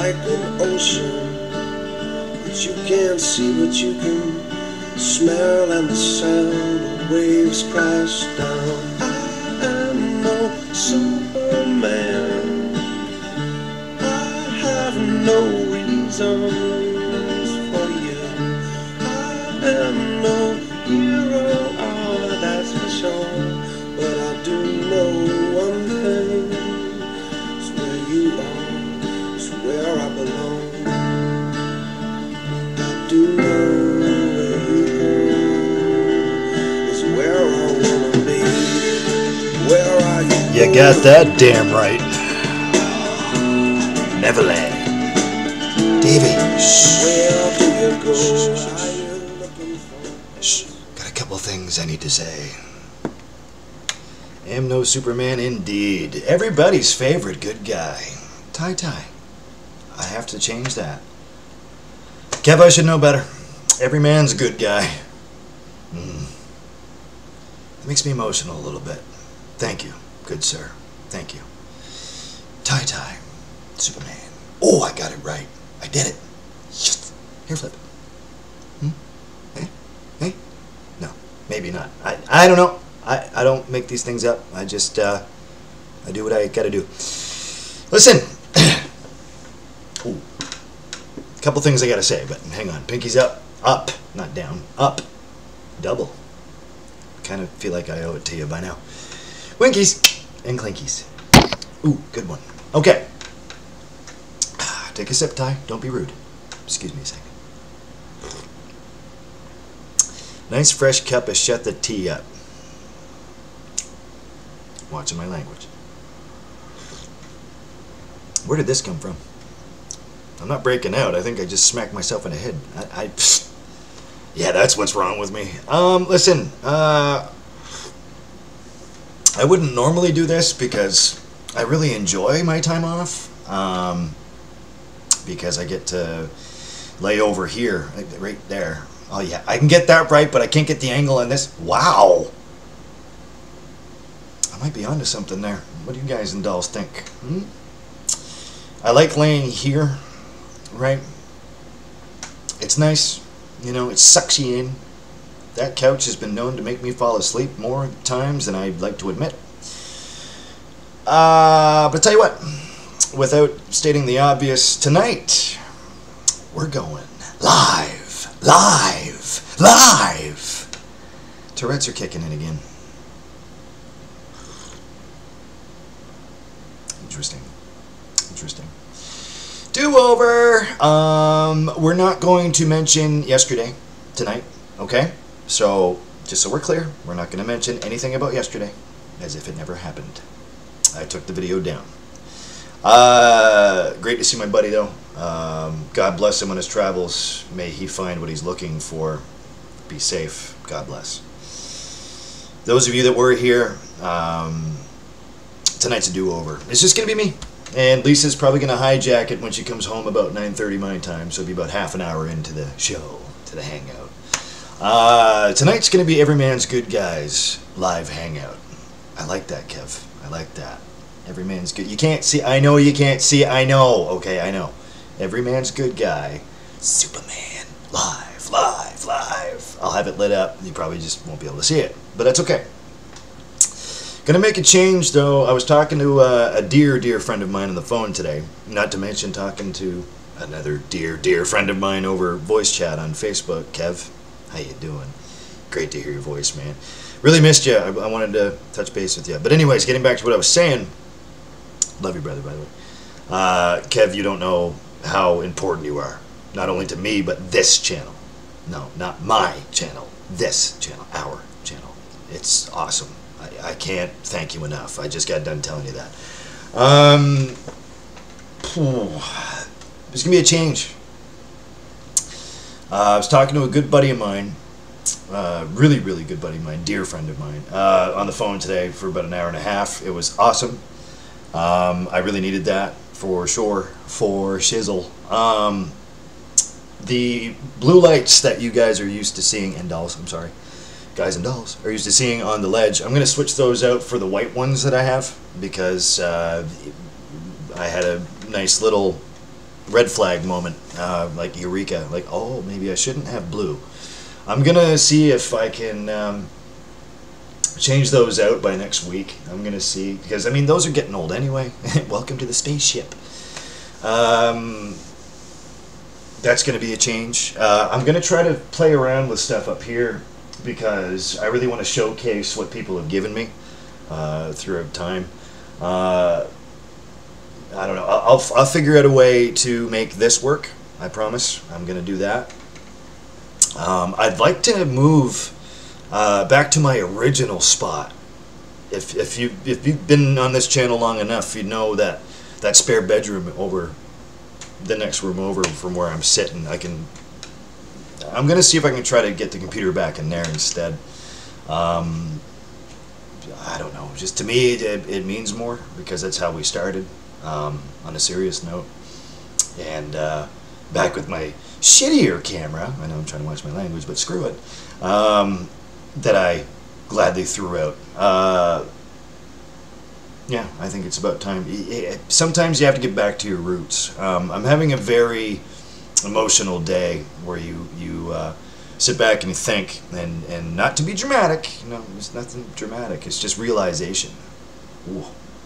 like an ocean that you can't see but you can smell, and the sound of waves crash down. I am no Superman, I have no reasons for you. I am no hero, oh that's for sure, but I do know one thing, it's where you are, it's where I belong. I do know where you go, it's where I wanna be. Where are you? You got that damn right. Neverland. Davey. Where do you go? Are you looking for? Shh. Got a couple things I need to say. Am no Superman indeed. Everybody's favorite good guy. Tai. I have to change that. Kev, I should know better. Every man's a good guy. It makes me emotional a little bit. Thank you, good sir. Thank you. Tai. Superman. Oh, I got it right. I did it. Yes. Hair flip. Hey? No, maybe not. I don't know. I don't make these things up. I just, I do what I gotta do. Listen. Ooh. A couple things I gotta say, but hang on. Pinky's up. Up. Not down. Up. Double. Kind of feel like I owe it to you by now. Winkies and clinkies. Ooh, good one. Okay. Take a sip, Ty. Don't be rude. Excuse me a second. Nice fresh cup of shut the tea up. Watching my language. Where did this come from? I'm not breaking out. I think I just smacked myself in the head. Yeah, that's what's wrong with me. Listen, I wouldn't normally do this because I really enjoy my time off. Because I get to lay over here, right there. Oh yeah, I can get that right, but I can't get the angle on this. Wow! I might be onto something there. What do you guys and dolls think? I like laying here, right? It's nice, you know, it sucks you in. That couch has been known to make me fall asleep more times than I'd like to admit. But tell you what, without stating the obvious, tonight we're going live. Tourette's are kicking in again. Interesting. Do-over. We're not going to mention yesterday tonight, okay? So, just so we're clear, we're not going to mention anything about yesterday as if it never happened. I took the video down. Great to see my buddy though. God bless him on his travels. May he find what he's looking for. Be safe. God bless. Those of you that were here, tonight's a do-over. It's just going to be me. And Lisa's probably going to hijack it when she comes home about 9:30 my time. So it'll be about half an hour into the show, to the hangout. Tonight's going to be Every Man's Good Guys live hangout. I like that, Kev. I like that. Every man's good. You can't see. I know you can't see. I know. Okay, I know. Every man's good guy. Superman. Live. I'll have it lit up. You probably just won't be able to see it. But that's okay. Gonna make a change, though. I was talking to a dear friend of mine on the phone today. Not to mention talking to another dear friend of mine over voice chat on Facebook. Kev, how you doing? Great to hear your voice, man. Really missed you. I wanted to touch base with you. But anyways, getting back to what I was saying. Love you, brother, by the way. Kev, you don't know how important you are. Not only to me, but this channel. No, not my channel. This channel. Our channel. It's awesome. I can't thank you enough. I just got done telling you that. There's going to be a change. I was talking to a good buddy of mine. Really good buddy of mine. Dear friend of mine. On the phone today for about an hour and a half. It was awesome. I really needed that for sure, for shizzle. The blue lights that you guys are used to seeing, and dolls, I'm sorry, guys and dolls, are used to seeing on the ledge, I'm going to switch those out for the white ones that I have, because I had a nice little red flag moment, like eureka, like, oh, maybe I shouldn't have blue. I'm gonna see if I can change those out by next week. I'm gonna see, because I mean those are getting old anyway. Welcome to the spaceship. That's gonna be a change. I'm gonna try to play around with stuff up here because I really want to showcase what people have given me throughout time. I don't know. I'll figure out a way to make this work. I promise. I'm gonna do that. I'd like to move back to my original spot. If you've been on this channel long enough, you know that spare bedroom over the next room over from where I'm sitting. I'm gonna see if I can try to get the computer back in there instead. I don't know. Just to me, it means more because that's how we started. On a serious note, and back with my shittier camera. I know I'm trying to watch my language, but screw it. That I gladly threw out. Yeah, I think it's about time. Sometimes you have to get back to your roots. I'm having a very emotional day where you sit back and you think, and not to be dramatic. There's nothing dramatic. It's just realization. Ooh.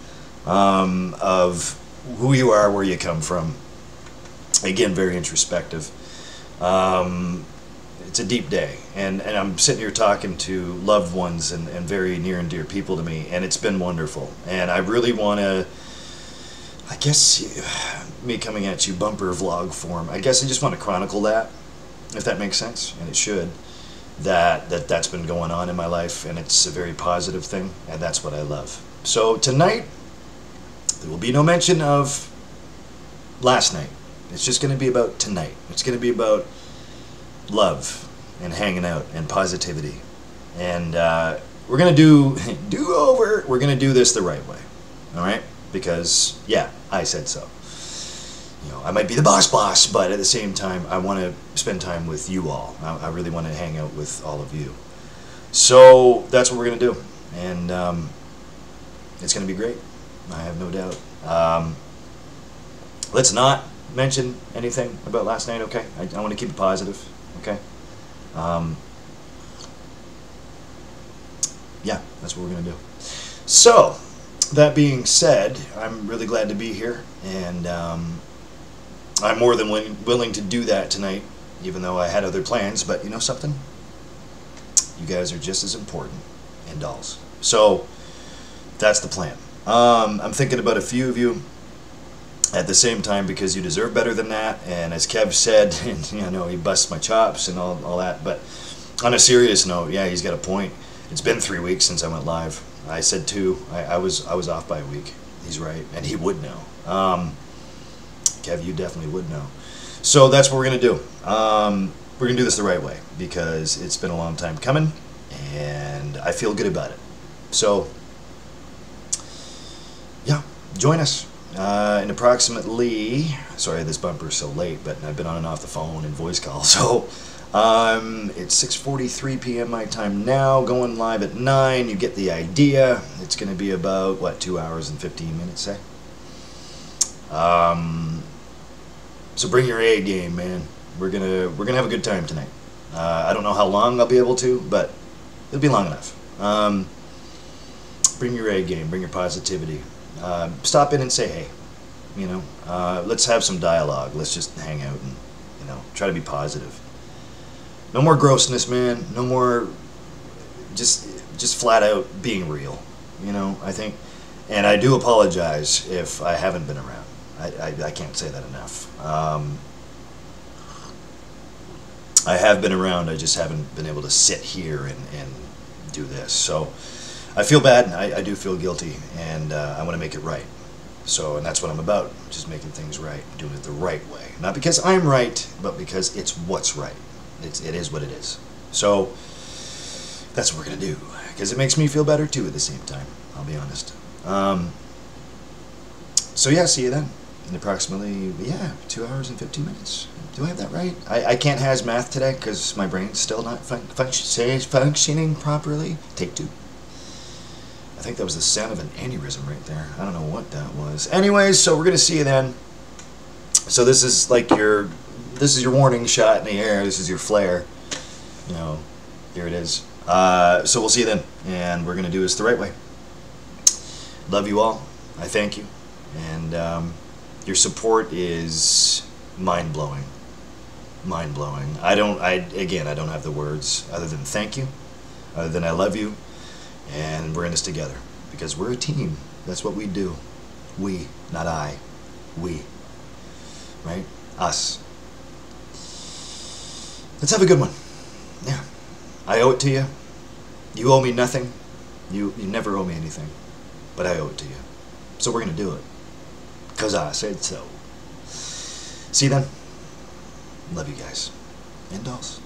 Of who you are, where you come from. Again, very introspective. It's a deep day, and I'm sitting here talking to loved ones and very near and dear people to me, and it's been wonderful. And I really want to, I guess, me coming at you bumper vlog form, I guess I just want to chronicle that, if that makes sense, and it should. That's been going on in my life, and it's a very positive thing, and that's what I love. So tonight, there will be no mention of last night. It's just going to be about tonight. It's going to be about love and hanging out and positivity. And we're going to do over. We're going to do this the right way. All right? Because, yeah, I said so. I might be the boss, but at the same time, I want to spend time with you all. I really want to hang out with all of you. So that's what we're going to do. And it's going to be great. I have no doubt. Let's not mention anything about last night, okay? I want to keep it positive, okay? Yeah, that's what we're going to do. So, that being said, I'm really glad to be here, and I'm more than willing to do that tonight, even though I had other plans, but you know something? You guys are just as important, and dolls. So, that's the plan. I'm thinking about a few of you at the same time because you deserve better than that. And as Kev said, and, he busts my chops and all that. But on a serious note, yeah, he's got a point. It's been 3 weeks since I went live. I said 2. I was off by a week. He's right, and he would know. Kev, you definitely would know. So that's what we're gonna do. We're gonna do this the right way because it's been a long time coming, and I feel good about it. So. Yeah, join us in approximately, sorry this bumper is so late, but I've been on and off the phone and voice call, so it's 6:43 p.m. my time now, going live at 9, you get the idea. It's going to be about, what, 2 hours and 15 minutes, say? So bring your A game, man. We're gonna have a good time tonight. I don't know how long I'll be able to, but it'll be long enough. Bring your A game, bring your positivity. Stop in and say hey, let's have some dialogue. Let's just hang out and, try to be positive. No more grossness, man. No more just flat out being real, I think. And I do apologize if I haven't been around. I can't say that enough. I have been around, I just haven't been able to sit here and do this. So I feel bad, I do feel guilty, and I want to make it right. So, and that's what I'm about, just making things right, doing it the right way. Not because I'm right, but because it's what's right. It is what it is. So, that's what we're going to do. Because it makes me feel better, too, at the same time. I'll be honest. So, yeah, see you then. In approximately, 2 hours and 15 minutes. Do I have that right? I can't has math today because my brain's still not functioning properly. Take 2. I think that was the sound of an aneurysm right there. I don't know what that was. Anyways, so we're going to see you then. So this is like your warning shot in the air. This is your flare. You know, here it is. So we'll see you then, and we're gonna do this the right way. Love you all. I thank you, and your support is mind-blowing. Mind-blowing. I don't have the words other than thank you, other than I love you, and we're in this together because we're a team. That's what we do. We, not I. We. Right? Us. Let's have a good one. Yeah. I owe it to you. You owe me nothing. You never owe me anything. But I owe it to you. So we're going to do it. Because I said so. See you then. Love you guys. And dolls.